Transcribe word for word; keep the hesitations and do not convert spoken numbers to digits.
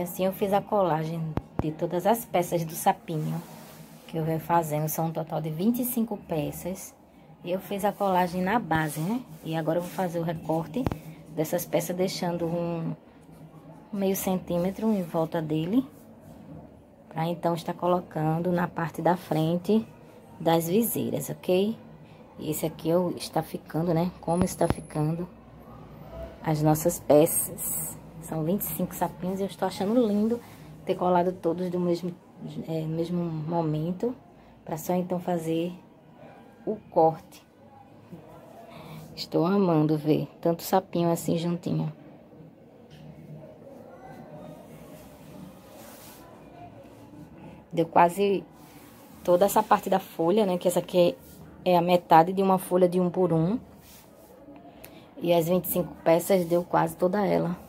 assim eu fiz a colagem de todas as peças do sapinho que eu venho fazendo. São um total de vinte e cinco peças. E eu fiz a colagem na base, né? E agora eu vou fazer o recorte dessas peças, deixando um meio centímetro em volta dele. Pra então estar colocando na parte da frente das viseiras, ok? E esse aqui eu, está ficando, né? Como está ficando as nossas peças. São vinte e cinco sapinhos e eu estou achando lindo ter colado todos do mesmo, é, mesmo momento. Pra só então fazer o corte. Estou amando ver tanto sapinho assim juntinho. Deu quase toda essa parte da folha, né? Que essa aqui é a metade de uma folha de um por um. E as vinte e cinco peças deu quase toda ela.